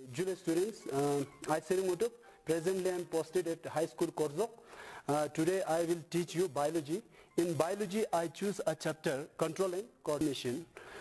Julia students, I Serimoto, presently I am posted at High School Korzok. Today I will teach you biology. In biology I choose a chapter, control and coordination.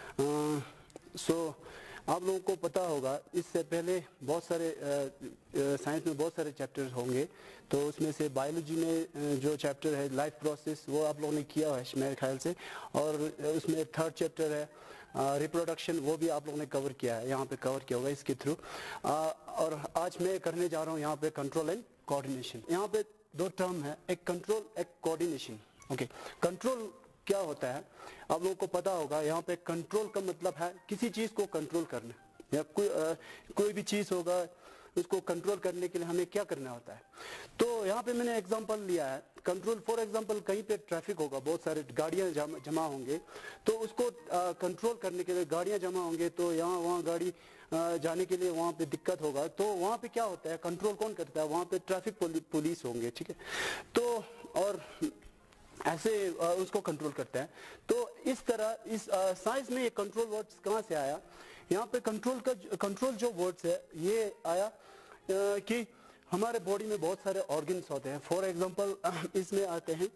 So आप लोगों को पता होगा इससे पहले बहुत सारे science में बहुत सारे चैप्टर्स होंगे, तो उसमें से बायोलॉजी में जो चैप्टर है लाइफ प्रोसेस वो आप लोगों ने किया है मेरे ख्याल से, और उसमें थर्ड चैप्टर है रिप्रोडक्शन, वो भी आप लोगों ने कवर किया है, यहाँ पे कवर किया होगा इसके थ्रू। और आज मैं करने जा रहा हूँ यहाँ पे कंट्रोल एंड कोऑर्डिनेशन। यहाँ पे दो टर्म है, एक कंट्रोल एक कोऑर्डिनेशन। ओके, कंट्रोल क्या होता है आप लोगों को पता होगा। यहाँ पे कंट्रोल का मतलब है किसी चीज को कंट्रोल करना, या कोई भी चीज होगा उसको कंट्रोल करने के लिए हमें क्या करना होता है। तो यहाँ पे मैंने एग्जांपल लिया है कंट्रोल। फॉर एग्जांपल कहीं पे ट्रैफिक होगा, बहुत सारे गाड़ियां जमा होंगे, तो उसको कंट्रोल करने के लिए गाड़ियां जमा होंगे, तो यहाँ वहाँ गाड़ी जाने के लिए वहाँ पे दिक्कत होगा, तो वहाँ पे क्या होता है, कंट्रोल कौन करता है, वहाँ पे ट्रैफिक पुलिस होंगे, ठीक है। तो और ऐसे उसको कंट्रोल करता है। तो इस तरह इस साइंस में ये कंट्रोल वर्ड्स कहाँ से आया। यहाँ पे कंट्रोल जो वर्ड्स है ये आया कि हमारे बॉडी में बहुत सारे ऑर्गन्स होते हैं। फॉर एग्जांपल इसमें आते हैं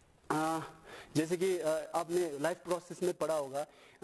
जैसे कि आपने लाइफ प्रोसेस में पढ़ा होगा,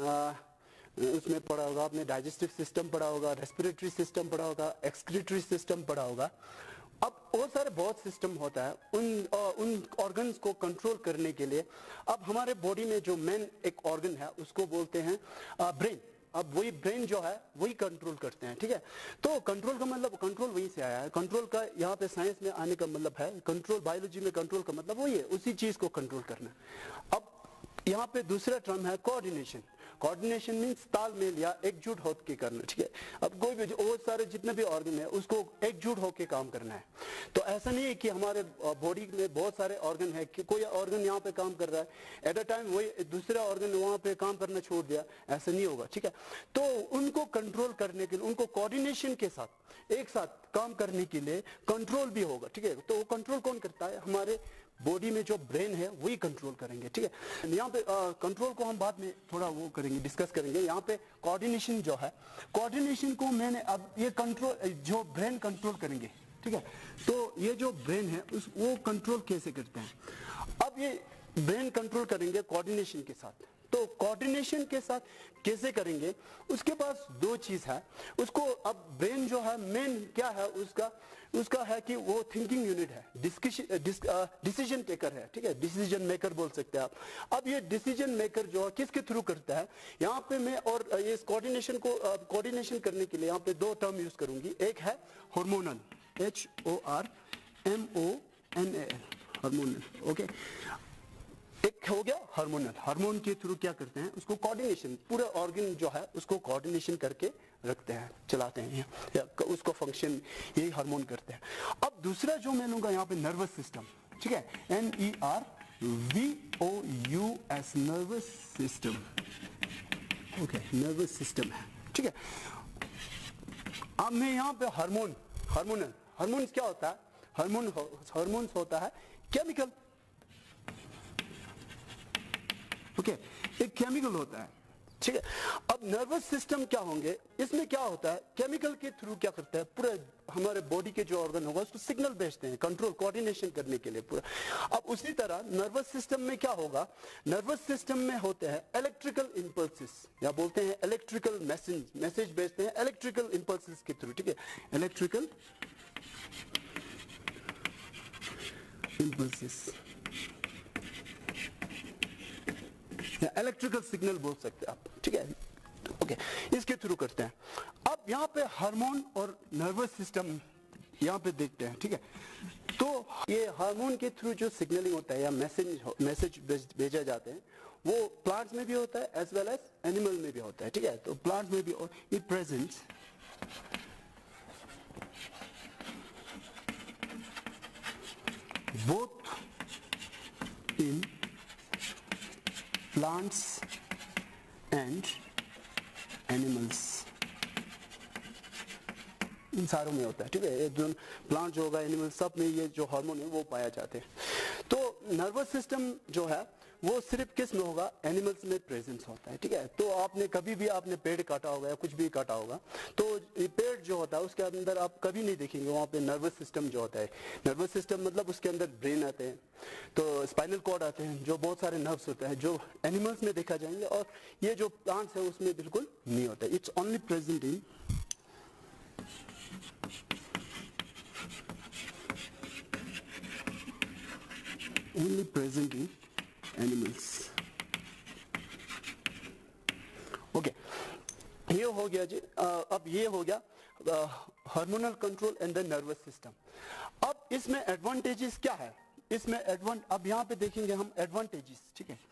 उसमें पढ़ा होगा आपने डाइजेस्टिव सिस्टम पढ़ा होगा, रेस्पिरेटरी सिस्टम पढ़ा होगा, एक्सक्रीटरी सिस्टम पढ़ा होगा। अब बहुत सारे बहुत सिस्टम होता है उन ऑर्गन्स को कंट्रोल करने के लिए। अब हमारे बॉडी में जो मेन एक ऑर्गन है उसको बोलते हैं ब्रेन। अब वही ब्रेन जो है वही कंट्रोल करते हैं, ठीक है। तो कंट्रोल का मतलब कंट्रोल वहीं से आया है। कंट्रोल का यहाँ पे साइंस में आने का मतलब है कंट्रोल, बायोलॉजी में कंट्रोल का मतलब वही है, उसी चीज को कंट्रोल करना। अब यहाँ पे दूसरा टर्म है कोऑर्डिनेशन। कोऑर्डिनेशन मीन्स तालमेल या एकजुट होकर करना, ठीक है। अब कोई भी बहुत सारे जितने भी ऑर्गन है उसको एकजुट होकर काम करना है। तो ऐसा नहीं है कि हमारे बॉडी में बहुत सारे ऑर्गन है कि कोई ऑर्गन यहाँ पे काम कर रहा है एट अ टाइम वही दूसरा ऑर्गन वहाँ पे काम करना छोड़ दिया, ऐसा नहीं होगा, ठीक है। तो उनको कंट्रोल करने के लिए उनको कोऑर्डिनेशन के साथ एक साथ काम करने के लिए कंट्रोल भी होगा, ठीक है। तो वो कंट्रोल कौन करता है, हमारे बॉडी में जो ब्रेन है वही कंट्रोल करेंगे, ठीक है। यहाँ पे कंट्रोल को हम बाद में थोड़ा वो करेंगे, डिस्कस करेंगे। यहाँ पे कोऑर्डिनेशन जो है, कोऑर्डिनेशन को मैंने अब ये कंट्रोल जो ब्रेन कंट्रोल करेंगे, ठीक है। तो ये जो ब्रेन है वो कंट्रोल कैसे करते हैं। अब ये ब्रेन कंट्रोल करेंगे कोऑर्डिनेशन के साथ। तो कोऑर्डिनेशन के साथ कैसे करेंगे, उसके पास दो चीज है उसको। अब ब्रेन जो है मेन क्या है उसका है कि वो थिंकिंग यूनिट है, डिसीजन टेकर है, ठीक है, डिसीजन मेकर बोल सकते हैं आप। अब ये डिसीजन मेकर जो है किसके थ्रू करता है, यहाँ पे मैं और ये कोऑर्डिनेशन को कोऑर्डिनेशन करने के लिए यहाँ पे दो टर्म यूज करूंगी। एक है हार्मोनल, HORMONAL, हार्मोनल, ओके। एक हो गया हार्मोनल। हार्मोन के थ्रू क्या करते हैं, उसको कोऑर्डिनेशन, पूरा ऑर्गन जो है उसको कोऑर्डिनेशन करके रखते हैं, चलाते हैं या उसको फंक्शन यही हार्मोन करते हैं। अब दूसरा जो मैं लूंगा यहाँ पे नर्वस सिस्टम, ठीक है, NERVOUS, nervous system, okay, nervous system है, ठीक है। अब मैं यहाँ पे हार्मोनल क्या होता है, हार्मोन्स होता है केमिकल, ओके, एक केमिकल होता है, ठीक है। अब नर्वस सिस्टम क्या होंगे, इसमें क्या होता है, केमिकल के थ्रू क्या करता है, पूरे हमारे बॉडी के जो ऑर्गन होगा उसको सिग्नल भेजते हैं कंट्रोल कोऑर्डिनेशन करने के लिए पूरा। अब उसी तरह नर्वस सिस्टम में क्या होगा, नर्वस सिस्टम में होते हैं इलेक्ट्रिकल इंपल्सेस, या बोलते हैं इलेक्ट्रिकल मैसेज भेजते हैं इलेक्ट्रिकल इंपल्सेस के थ्रू, ठीक है, इलेक्ट्रिकल इंपल्सेस या इलेक्ट्रिकल सिग्नल बोल सकते हैं आप, ठीक है, ओके, इसके थ्रू करते हैं। अब यहाँ पे हार्मोन और नर्वस सिस्टम यहाँ पे देखते हैं, ठीक है। तो ये हार्मोन के थ्रू जो सिग्नलिंग होता है या मैसेज भेजा जाते हैं वो प्लांट्स में भी होता है एज वेल एज एनिमल में भी होता है, ठीक है। तो प्लांट्स में भी it presents both in plants and animals, इन सारों में होता है, ठीक है। जो प्लांट जो होगा, एनिमल, सब में ये जो हार्मोन है वो पाया जाते हैं। तो नर्वस सिस्टम जो है वो सिर्फ किस में होगा, एनिमल्स में प्रेजेंस होता है, ठीक है। तो आपने कभी भी आपने पेड़ काटा होगा या कुछ भी काटा होगा, तो ये पेड़ जो होता है उसके अंदर आप कभी नहीं देखेंगे वहाँ पे नर्वस सिस्टम जो होता है। नर्वस सिस्टम मतलब उसके अंदर ब्रेन आते हैं, तो स्पाइनल कॉर्ड आते हैं, जो बहुत सारे नर्व्स होते हैं जो एनिमल्स में देखा जाएंगे, और ये जो प्लांट्स है उसमें बिल्कुल नहीं होता है। It's only present in only present in animals. Okay, ये हो गया जी। अब ये हो गया hormonal control and the nervous system. अब इसमें एडवांटेजेस क्या है, इसमें अब यहाँ पे देखेंगे हम एडवांटेजेस, ठीक है।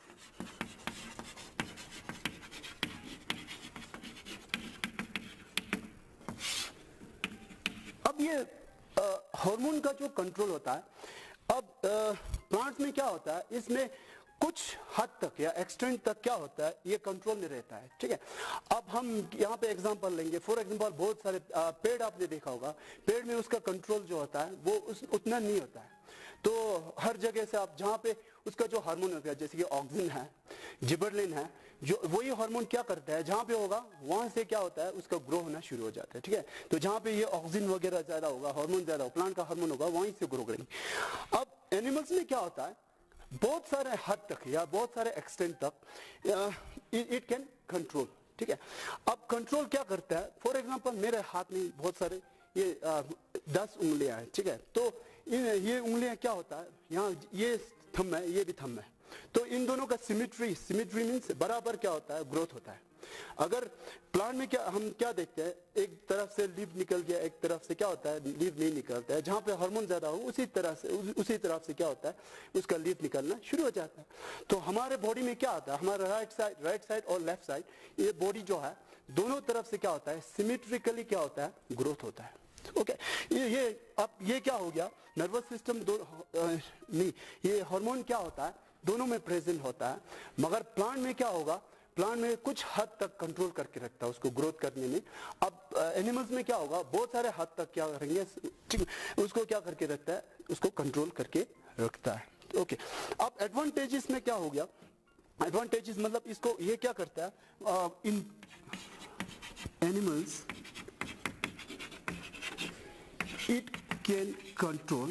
अब ये हार्मोन का जो कंट्रोल होता है, अब प्लांट्स में क्या होता है, इसमें कुछ हद तक या एक्सटेंट तक क्या होता है, ये कंट्रोल में रहता है, ठीक है। अब हम यहाँ पे एग्जांपल लेंगे, फॉर एग्जांपल बहुत सारे पेड़ आपने देखा होगा, पेड़ में उसका कंट्रोल जो होता है वो उतना नहीं होता है। तो हर जगह से आप जहाँ पे उसका जो हार्मोन होता है, जैसे कि ऑक्सिन है, जिबरलिन है, जो वही हार्मोन क्या करता है, जहाँ पे होगा वहां से क्या होता है, उसका ग्रो होना शुरू हो जाता है, ठीक है। तो जहाँ पे ये ऑक्सिन वगैरह ज्यादा होगा, हार्मोन ज्यादा होगा, प्लांट का हार्मोन होगा, वहीं से ग्रो करेंगे। अब एनिमल्स में क्या होता है, बहुत सारे हद तक या बहुत सारे एक्सटेंट तक इट कैन कंट्रोल, ठीक है। अब कंट्रोल क्या करता है, फॉर एग्जांपल मेरे हाथ में बहुत सारे ये 10 उंगलियां हैं, ठीक है। तो ये उंगलियां क्या होता है, यहाँ ये थंब है, ये भी थंब है, तो इन दोनों का सिमेट्री मीन्स बराबर क्या होता है, ग्रोथ होता है। अगर प्लांट में क्या हम क्या देखते हैं, एक तरफ से लीफ निकल गया, एक तरफ से क्या होता है, लीफ नहीं निकलता है। जहाँ पे हार्मोन ज्यादा हो उसी तरफ से क्या होता है, उसका लीफ निकलना शुरू हो जाता है। तो हमारे बॉडी में क्या होता है, हमारा राइट साइड और लेफ्ट साइड, ये बॉडी जो है दोनों तरफ से क्या होता है, सिमेट्रिकली क्या होता है, ग्रोथ होता है। ओके, ये अब ये क्या हो गया, नर्वस सिस्टम नहीं, ये हार्मोन क्या होता है, दोनों में प्रेजेंट होता है। मगर प्लांट में क्या होगा, प्लांट में कुछ हद तक कंट्रोल करके रखता है उसको ग्रोथ करने में। अब एनिमल्स में क्या होगा, बहुत सारे हद तक क्या करेंगे, ठीक, उसको क्या करके रखता है, उसको कंट्रोल करके रखता है। ओके, अब एडवांटेजेस में क्या हो गया, एडवांटेजेस मतलब इसको ये क्या करता है, in animals it can control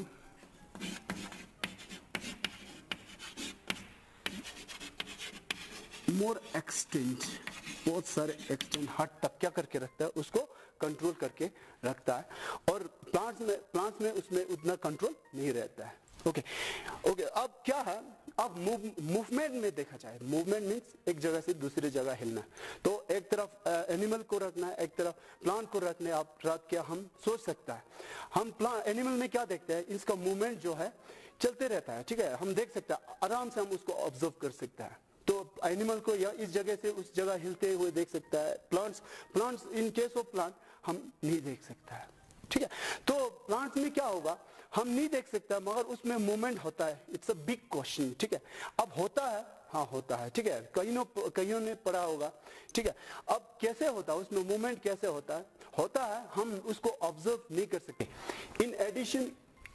more extent, बहुत सारे एक्सटेंट हद तक क्या करके रखता है, उसको कंट्रोल करके रखता है। और प्लांट्स में उसमें उतना कंट्रोल नहीं रहता है। ओके, अब क्या है, अब मूवमेंट में देखा जाए, मूवमेंट मीन्स एक जगह से दूसरी जगह हिलना। तो एक तरफ एनिमल को रखना है, एक तरफ प्लांट को रखने, आप रख के हम सोच सकता है। हम एनिमल में क्या देखते हैं, इसका मूवमेंट जो है चलते रहता है, ठीक है, हम देख सकते हैं, आराम से हम उसको ऑब्जर्व कर सकते हैं। तो एनिमल को या इस जगह से उस जगह हिलते हुए देख सकता है। Plants in case of plant हम नहीं देख सकता है, ठीक है। तो प्लांट्स में क्या होगा, हम नहीं देख सकता मगर उसमें मूवमेंट होता है। इट्स अ बिग क्वेश्चन, ठीक है। अब होता है, हाँ होता है, ठीक है, कईयों ने पढ़ा होगा, ठीक है। अब कैसे होता है, उसमें मूवमेंट कैसे होता है हम उसको ऑब्जर्व नहीं कर सकते। In addition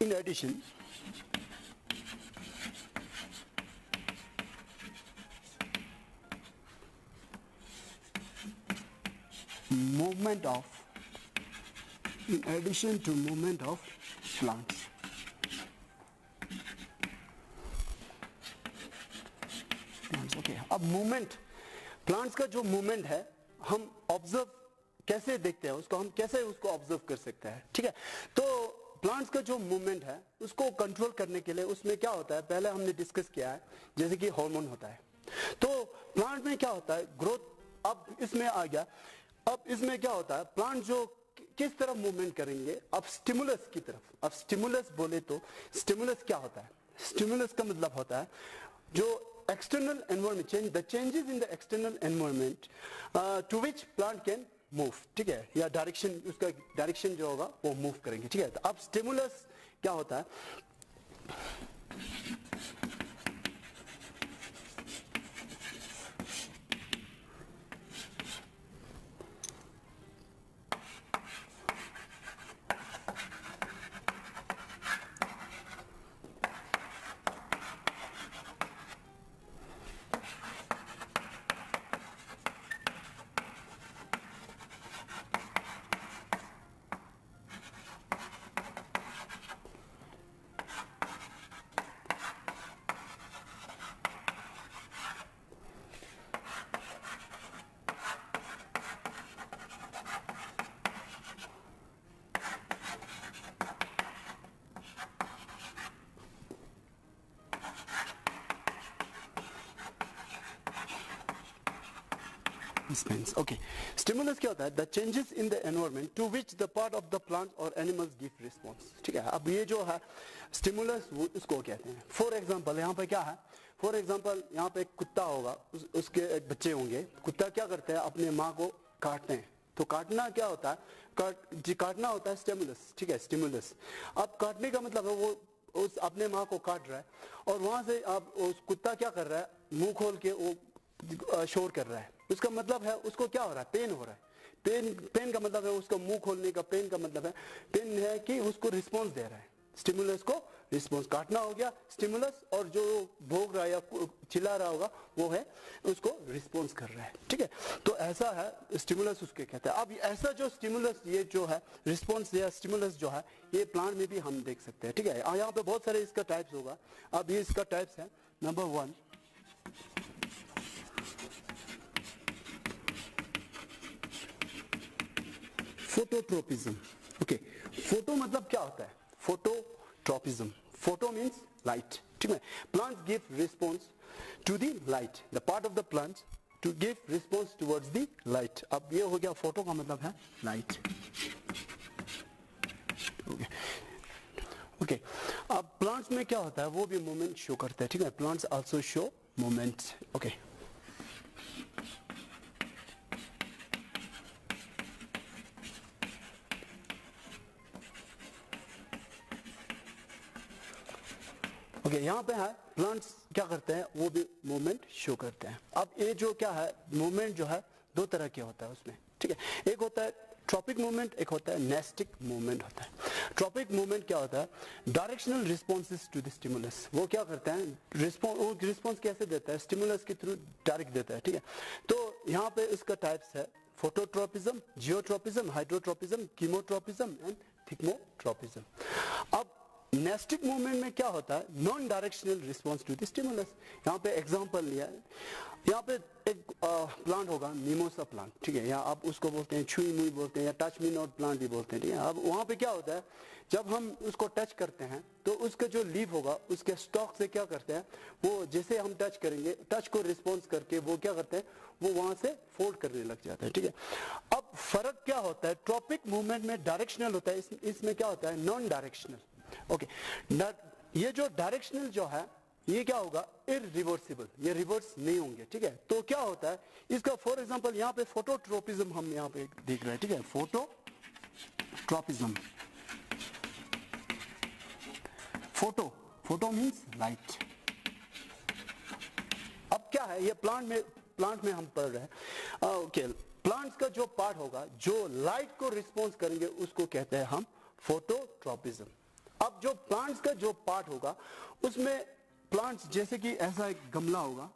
movement of in addition to movement of plants, ओके। अब मूवमेंट, प्लांट्स का जो मूवमेंट है हम ऑब्जर्व कैसे देखते हैं, उसको हम कैसे उसको ऑब्जर्व कर सकते हैं, ठीक है। तो प्लांट्स का जो मूवमेंट है उसको कंट्रोल करने के लिए उसमें क्या होता है, पहले हमने डिस्कस किया है, जैसे कि हार्मोन होता है। तो प्लांट में क्या होता है, ग्रोथ। अब इसमें आ गया, अब इसमें क्या होता है, प्लांट जो किस तरफ मूवमेंट करेंगे, अब स्टिमुलस की तरफ। अब स्टिमुलस बोले तो स्टिमुलस क्या होता है, स्टिमुलस का मतलब होता है जो external environment, the changes in the external environment to which plant can move, ठीक है, या डायरेक्शन, उसका डायरेक्शन जो होगा वो मूव करेंगे, ठीक है। तो अब स्टिमुलस क्या होता है, response. Okay, stimulus क्या होता है? The changes in the environment to which the part of the plants or animals give response. ठीक है, अब ये जो है stimulus वो इसको कहते हैं. For example यहाँ पे क्या है? For example यहाँ पे एक कुत्ता होगा, उसके एक बच्चे होंगे. कुत्ता क्या करते हैं? अपने माँ को काटते हैं. तो काटना क्या होता है? काटना होता है स्टिमुलस. ठीक है, स्टिमुलस. अब काटने का मतलब है वो उस अपने माँ को काट रहा है और वहां से अब उस कुत्ता क्या कर रहा है? मुंह खोल के वो शोर कर रहा है. उसका मतलब है उसको क्या हो रहा है? पेन हो रहा है. पेन का मतलब है उसका मुंह खोलने का. पेन का मतलब है पेन है कि उसको रिस्पॉन्स दे रहा है. स्टिमुलस को रिस्पॉन्स. काटना हो गया स्टिमुलस और जो भोग रहा है या चिल्ला रहा होगा वो है उसको रिस्पॉन्स कर रहा है. ठीक है, तो ऐसा है स्टिमुलस उसके कहते हैं. अब ऐसा जो स्टिमुलस ये जो है रिस्पॉन्स या स्टिमुलस जो है ये प्लांट में भी हम देख सकते हैं. ठीक है, यहाँ पे बहुत सारे इसका टाइप्स होगा. अब ये इसका टाइप्स है. Number 1 phototropism. ओके, फोटो मतलब क्या होता है? फोटोट्रोपिज्म. Photo means light. ठीक है, plants give response to the light. The part of the plants to give response towards the light. अब ये हो गया फोटो का मतलब है लाइट. ओके, अब प्लांट्स में क्या होता है? वो भी मूवमेंट शो करते हैं. ठीक है, plants also show movement. Okay, okay, यहाँ पे है प्लांट्स क्या करते हैं? वो भी मूवमेंट शो करते हैं. अब ये जो क्या है मूवमेंट जो है दो तरह के होता है उसमें. ठीक है, एक होता है ट्रॉपिक मूवमेंट, एक होता है नेस्टिक मूवमेंट होता है. ट्रॉपिक मूवमेंट क्या होता है? Directional responses to the stimulus. वो क्या करते हैं? रिस्पॉन्स कैसे देता है? स्टिमुलस के थ्रू डायरेक्ट देता है. ठीक है, तो यहाँ पे इसका टाइप्स है phototropism, geotropism, hydrotropism, chemotropism and thigmotropism. अब नेस्टिक मूवमेंट में क्या होता है? Non directional response to the stimulus. यहाँ पे एग्जांपल लिया है. यहाँ पे एक प्लांट होगा मिमोसा प्लांट. ठीक है, या आप उसको बोलते हैं छुई मुई बोलते हैं या टच मी नॉट प्लांट भी बोलते हैं. ठीक है, अब वहाँ पे क्या होता है? जब हम उसको टच करते हैं तो उसका जो लीफ होगा उसके स्टॉक से क्या करते हैं? वो जैसे हम टच करेंगे टच को रिस्पॉन्स करके वो क्या करते हैं? वो वहां से फोल्ड करने लग जाता है. ठीक है, अब फर्क क्या होता है? ट्रॉपिक मूवमेंट में डायरेक्शनल होता है, इसमें क्या होता है? Non directional. ओके, ये जो डायरेक्शनल जो है ये क्या होगा? इरिवर्सिबल. ये रिवर्स नहीं होंगे. ठीक है, तो क्या होता है इसका? फॉर एग्जांपल यहाँ पे फोटोट्रोपिज्म हम यहाँ पे देख रहे हैं. ठीक है, फोटोट्रोपिज्म. Photo means light. अब क्या है? ये प्लांट में हम पढ़ रहे हैं. ओके, प्लांट्स का जो पार्ट होगा जो लाइट को रिस्पॉन्स करेंगे उसको कहते हैं हम फोटोट्रोपिज्म. अब जो प्लांट्स का जो पार्ट होगा उसमें प्लांट्स जैसे कि ऐसा एक गमला होगा,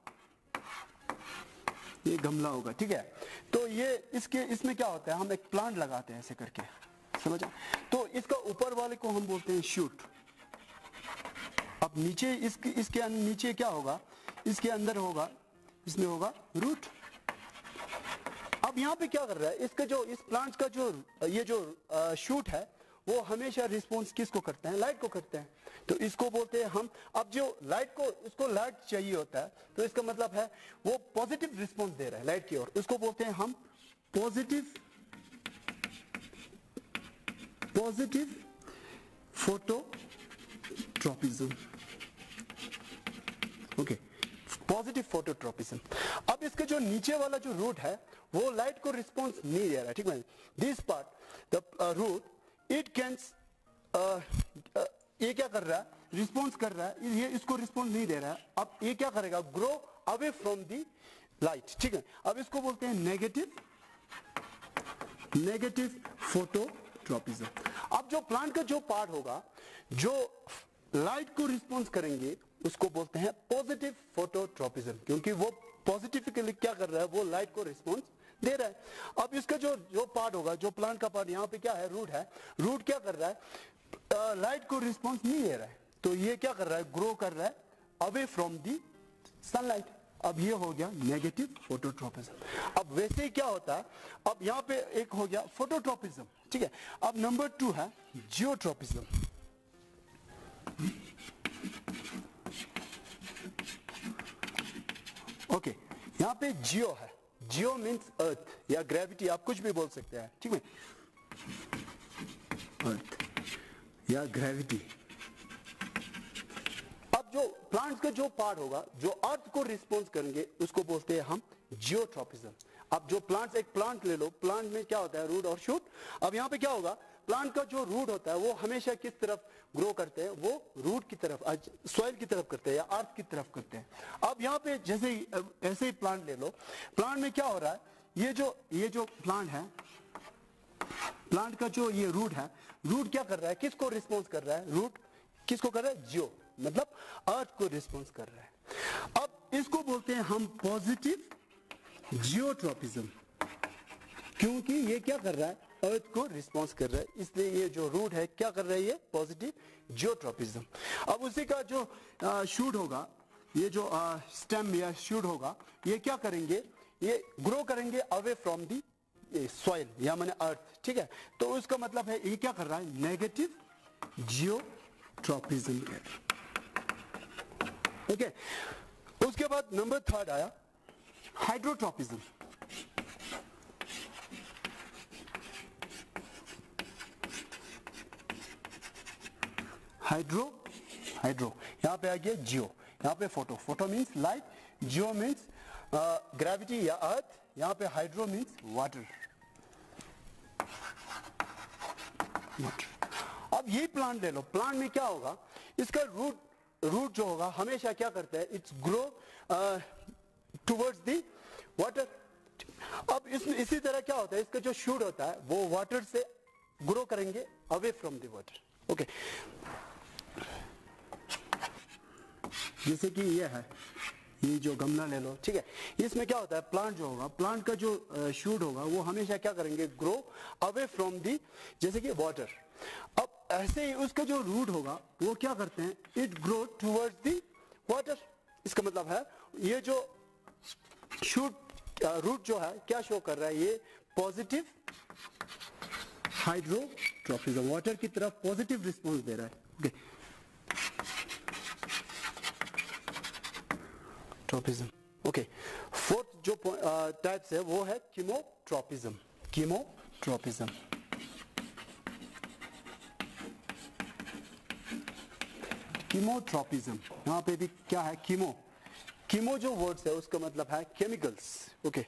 ये गमला होगा. ठीक है, तो ये इसमें क्या होता है? हम एक प्लांट लगाते हैं ऐसे करके, समझा? तो इसका ऊपर वाले को हम बोलते हैं शूट. अब नीचे इसके नीचे क्या होगा? इसके अंदर होगा, इसमें होगा रूट. अब यहाँ पे क्या कर रहा है? इसका जो इस प्लांट्स का जो ये जो शूट है वो हमेशा रिस्पॉन्स किसको करते हैं? लाइट को करते हैं. तो इसको बोलते हैं हम. अब जो लाइट को उसको लाइट चाहिए होता है तो इसका मतलब है वो पॉजिटिव रिस्पॉन्स दे रहा है लाइट की ओर. उसको बोलते हैं हम positive phototropism. Okay, positive phototropism. अब इसके जो नीचे वाला जो रूट है वो लाइट को रिस्पॉन्स नहीं दे रहा है. ठीक है, this part the root it can ये क्या कर रहा है? रिस्पॉन्स कर रहा है. ये इसको रिस्पॉन्स नहीं दे रहा है. अब ये क्या करेगा? Grow away from the light. ठीक है, अब इसको बोलते हैं नेगेटिव फोटोट्रोपिज्म. अब जो प्लांट का जो पार्ट होगा जो लाइट को रिस्पॉन्स करेंगे उसको बोलते हैं पॉजिटिव फोटोट्रोपिज्म, क्योंकि वो पॉजिटिवली क्या कर रहा है? वो लाइट को रिस्पॉन्स दे रहा है. अब इसका जो पार्ट होगा, जो प्लांट का पार्ट यहाँ पे क्या है? रूट है. रूट क्या कर रहा है? लाइट को रिस्पॉन्स नहीं दे रहा है. तो ये क्या कर रहा है? ग्रो कर रहा है अवे फ्रॉम दी सनलाइट. अब ये हो गया नेगेटिव फोटोट्रोपिज्म. अब वैसे ही क्या होता है? अब यहाँ पे एक हो गया फोटोट्रोपिज्म. ठीक है, अब नंबर 2 है जियोट्रोपिज्म. ओके, यहाँ पे जियो है. जियो मीन्स अर्थ या ग्रेविटी, आप कुछ भी बोल सकते हैं, ठीक है, अर्थ या ग्रेविटी। अब जो प्लांट्स का जो पार्ट होगा जो अर्थ को रिस्पॉन्स करेंगे उसको बोलते हैं हम जियोट्रॉपिज्म। अब जो प्लांट्स, एक प्लांट ले लो, प्लांट में क्या होता है, रूट और शूट। अब यहाँ पे क्या होगा, प्लांट का जो रूट होता है वो हमेशा किस तरफ ग्रो करते हैं, वो रूट की तरफ, सॉइल की तरफ करते हैं या अर्थ की तरफ करते हैं। अब यहाँ पे जैसे ऐसे ही प्लांट ले लो, प्लांट में क्या हो रहा है, ये जो प्लांट है, प्लांट का जो ये रूट है, रूट क्या कर रहा है, किसको रिस्पॉन्स कर रहा है, रूट किसको कर रहा है, जियो मतलब अर्थ को रिस्पॉन्स कर रहा है। अब इसको बोलते हैं हम पॉजिटिव जियोट्रॉपिज्म, क्योंकि ये क्या कर रहा है, अर्थ को रिस्पॉन्स कर रहा है, इसलिए ये जो रूट है क्या कर रहा है, ये पॉजिटिव जियोट्रॉपिज्म। अब उसी का जो शूट होगा, ये जो स्टेम या शूट होगा, ये क्या करेंगे, ये ग्रो करेंगे अवे फ्रॉम दी सॉइल या माने अर्थ, ठीक है। तो उसका मतलब है ये क्या कर रहा है, नेगेटिव जियोट्रॉपिज्म। ओके, उसके बाद नंबर 3 आया हाइड्रोट्रॉपिज्म। हाइड्रो यहां पे आ गया जियो, यहां पे photo means light, geo means gravity या अर्थ, यहां पे हाइड्रो मींस वाटर। अब ये प्लांट ले लो, प्लांट में क्या होगा, इसका रूट जो होगा हमेशा क्या करता है, it's grow towards the water. अब इसमें इसी तरह क्या होता है, इसका जो शूट होता है वो वाटर से ग्रो करेंगे away from the water. Okay, जैसे कि ये है, ये जो गमला ले लो, ठीक है, इसमें क्या होता है, प्लांट जो होगा, प्लांट का जो शूट होगा वो हमेशा क्या करेंगे, ग्रो अवे फ्रॉम दी, जैसे कि वाटर। अब ऐसे ही उसका जो रूट होगा वो क्या करते हैं, it grow towards the water. इसका मतलब है ये जो शूट रूट जो है क्या शो कर रहा है, ये पॉजिटिव हाइड्रोट्रॉपिज्म, वाटर की तरफ पॉजिटिव रिस्पॉन्स दे रहा है। Okay, tropism. ओके, फोर्थ जो टाइप्स है वो है कीमोट्रॉपिज्म। कीमोट्रॉपिज्म, कीमोट्रॉपिज्म यहां पे भी क्या है, कीमो जो वर्ड्स है उसका मतलब है chemicals. Okay,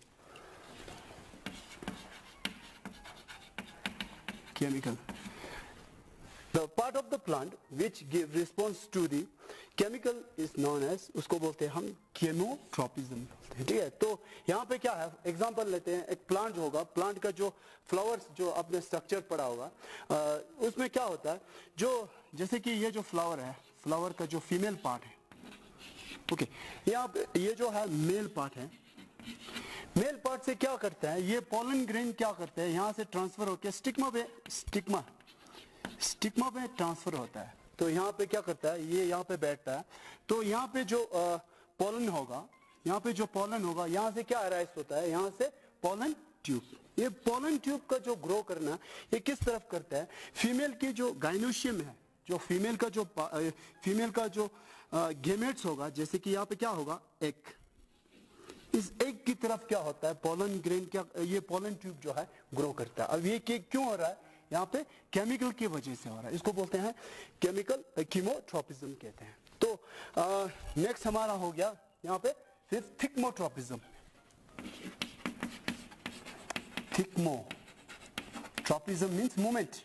chemical, the part of the plant which give response to the chemical is known as, उसको बोलते हैं हम कीमोट्रॉपिज्म, ठीक है। तो यहाँ पे क्या है, एग्जांपल लेते हैं, एक प्लांट होगा, प्लांट का जो फ्लावर्स जो आपने स्ट्रक्चर पढ़ा होगा, उसमें क्या होता है, जो जैसे कि ये जो फ्लावर है, फ्लावर का जो फीमेल पार्ट है, ओके, यहाँ पे ये जो है मेल पार्ट है, मेल पार्ट से क्या करता है, ये पोलन ग्रेन क्या करते हैं, यहाँ से ट्रांसफर होकर स्टिग्मा पे ट्रांसफर होता है। तो यहाँ पे क्या करता है, ये यहाँ पे बैठता है, तो यहाँ पे जो पोलन होगा, यहाँ पे जो पोलन होगा, यहाँ से क्या अराइज होता है, यहाँ से पोलन ट्यूब। ये पोलन ट्यूब का जो ग्रो करना ये किस तरफ करता है, फीमेल की जो गाइनोशियम है, जो फीमेल का जो गेमेट्स होगा, जैसे कि यहाँ पे क्या होगा, एग, इस एग की तरफ क्या होता है, पोलन ग्रेन, क्या ये पोलन ट्यूब जो है ग्रो करता है। अब ये क्यों हो रहा है, यहाँ पे केमिकल की वजह से हो रहा है, इसको बोलते हैं केमिकल कीमोट्रॉपिज्म कहते हैं। तो नेक्स्ट हमारा हो गया यहाँ पे फिर थिकमोट्रॉपिज्म। थिकमोट्रॉपिज्म मींस मूवमेंट।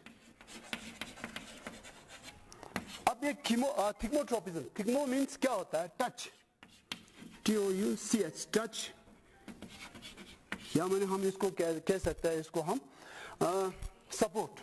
अब ये थिकमोट्रॉपिज्म, थिकमो मींस क्या होता है, टच, TOUCH, टच, या मैंने हम इसको कह सकते हैं, इसको हम सपोर्ट।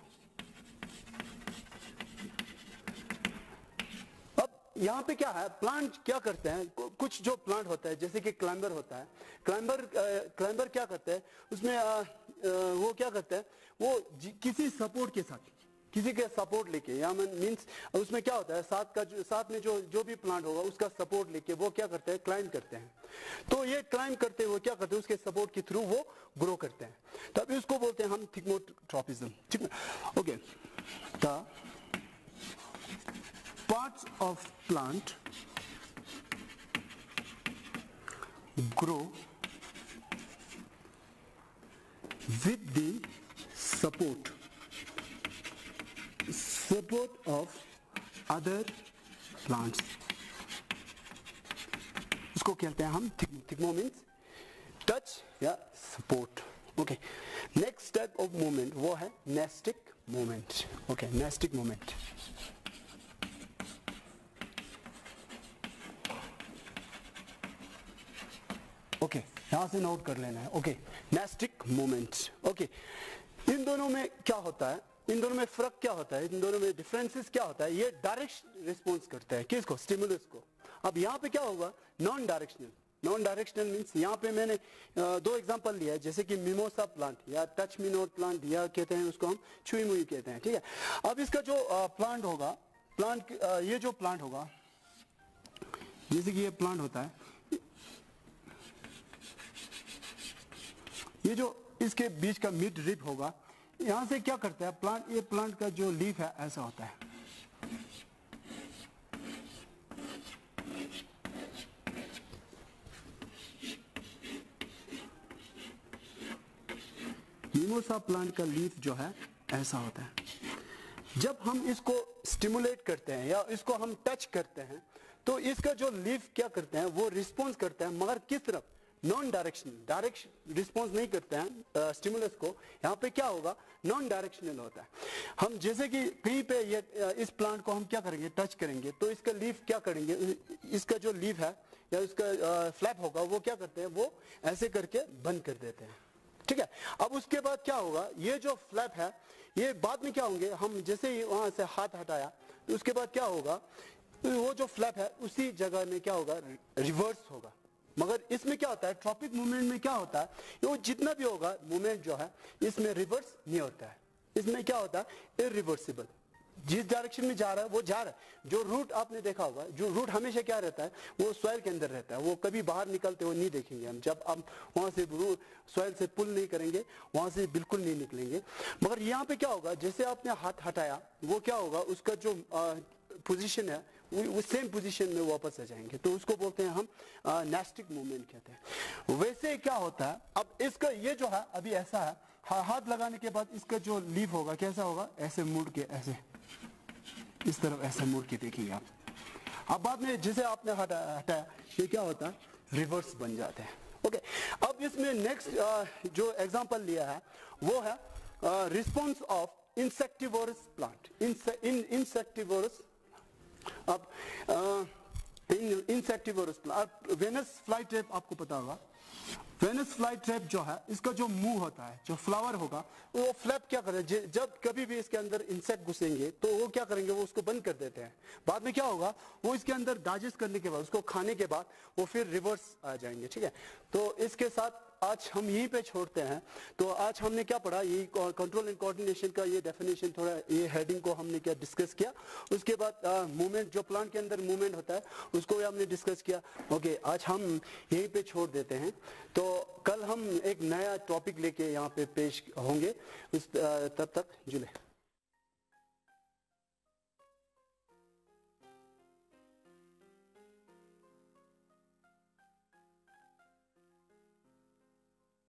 अब यहाँ पे क्या है, प्लांट क्या करते हैं, कुछ जो प्लांट होता है जैसे कि क्लाइंबर होता है, क्लाइंबर क्या करते हैं, उसमें वो क्या करते हैं, वो किसी सपोर्ट के साथ, किसी के सपोर्ट लेके, या मीन्स उसमें क्या होता है, साथ में जो भी प्लांट होगा उसका सपोर्ट लेके वो क्या करते हैं, क्लाइंब करते हैं। तो ये क्लाइंब करते हुए क्या करते हैं, उसके सपोर्ट के थ्रू वो ग्रो करते हैं, तब इसको बोलते हैं हम थिकमोट्रॉपिज्म, ठीक है। Okay, the parts of plant grow with the support of other plants. इसको कहते हैं हम थिग्मो मीन्स टच या support. Okay, next type of movement वो है nastic movement. Okay, nastic movement. Okay, यहां से नोट कर लेना है. Okay, nastic movement. ओके, इन दोनों में क्या होता है, इन दोनों में फर्क क्या होता है, इन दोनों में डिफरेंसेस क्या होता है. ये डायरेक्ट रिस्पॉन्स करता है किसको, स्टिमुलस को. अब यहाँ पे क्या होगा, non directional. Non directional means यहाँ पे मैंने दो एग्जांपल लिया है, जैसे कि मिमोसा प्लांट या टच मी नॉट प्लांट या कहते हैं उसको हम छुई मुई कहते हैं. ठीक है, अब इसका जो प्लांट होगा, प्लांट ये जो प्लांट होगा, जैसे कि ये प्लांट होता है, ये जो इसके बीच का मिड रिप होगा, यहां से क्या करता है प्लांट, ये प्लांट का जो लीफ है ऐसा होता है. मिमोसा प्लांट का लीफ जो है ऐसा होता है. जब हम इसको स्टिमुलेट करते हैं या इसको हम टच करते हैं तो इसका जो लीफ क्या करते हैं, वो रिस्पॉन्स करते हैं, मगर किस तरफ, नॉन डायरेक्शनल. डायरेक्ट रिस्पॉन्स नहीं करते हैं स्टिमुलस को. यहाँ पे क्या होगा, नॉन डायरेक्शनल होता है. हम जैसे कि कहीं पे ये इस प्लांट को हम क्या करेंगे, टच करेंगे, तो इसका लीफ क्या करेंगे, इसका जो लीफ है या इसका फ्लैप होगा वो क्या करते हैं, वो ऐसे करके बंद कर देते हैं. ठीक है, अब उसके बाद क्या होगा, ये जो फ्लैप है ये बाद में क्या होंगे, हम जैसे ही वहां से हाथ हटाया तो उसके बाद क्या होगा, वो जो फ्लैप है उसी जगह में क्या होगा, रिवर्स होगा. मगर इसमें क्या होता है, ट्रॉपिक मूवमेंट में क्या होता है, वो जितना भी होगा मूवमेंट जो है इसमें रिवर्स नहीं होता है. इसमें क्या होता है, इरिवर्सिबल. जिस डायरेक्शन में जा रहा है वो जा रहा है. जो रूट आपने देखा होगा, जो रूट हमेशा क्या रहता है, वो सॉइल के अंदर रहता है, वो कभी बाहर निकलते हुए नहीं देखेंगे हम. जब हम वहां से सॉइल से पुल नहीं करेंगे वहां से बिल्कुल नहीं निकलेंगे. मगर यहाँ पे क्या होगा, जैसे आपने हाथ हटाया वो क्या होगा, उसका जो पोजीशन है वो सेम पोजीशन में वापस आ जाएंगे. तो उसको बोलते हैं हम नेस्टिक मूवमेंट कहते हैं. वैसे क्या होता है, अब इसका ये जो है अभी ऐसा है, हाथ लगाने के बाद इसका जो लीफ होगा कैसा होगा, ऐसे मुड़ के, ऐसे इस तरफ ऐसे मुड़ के देखेंगे आप. अब बाद में जैसे आपने हटाया ये क्या होता है, रिवर्स बन जाते हैं. ओके, अब इसमें नेक्स्ट जो एग्जांपल लिया है वो है response of insectivorous plant. Insectivorous, अब insectivorous plant, Venus fly trap आपको पता होगा. वेनस फ्लाई ट्रैप जो है, इसका जो मुंह होता है, जो फ्लावर होगा, वो फ्लैप क्या करें, जब कभी भी इसके अंदर इंसेक्ट घुसेंगे तो वो क्या करेंगे, वो उसको बंद कर देते हैं. बाद में क्या होगा, वो इसके अंदर डाइजेस्ट करने के बाद, उसको खाने के बाद वो फिर रिवर्स आ जाएंगे. ठीक है, तो इसके साथ आज हम यहीं पे छोड़ते हैं. तो आज हमने क्या पढ़ा, ये कंट्रोल एंड कोऑर्डिनेशन का ये डेफिनेशन, थोड़ा ये हेडिंग को हमने क्या डिस्कस किया. उसके बाद मूवमेंट, जो प्लांट के अंदर मूवमेंट होता है उसको भी हमने डिस्कस किया. ओके, आज हम यहीं पे छोड़ देते हैं. तो कल हम एक नया टॉपिक लेके यहाँ पे पेश होंगे. तब तक जुले.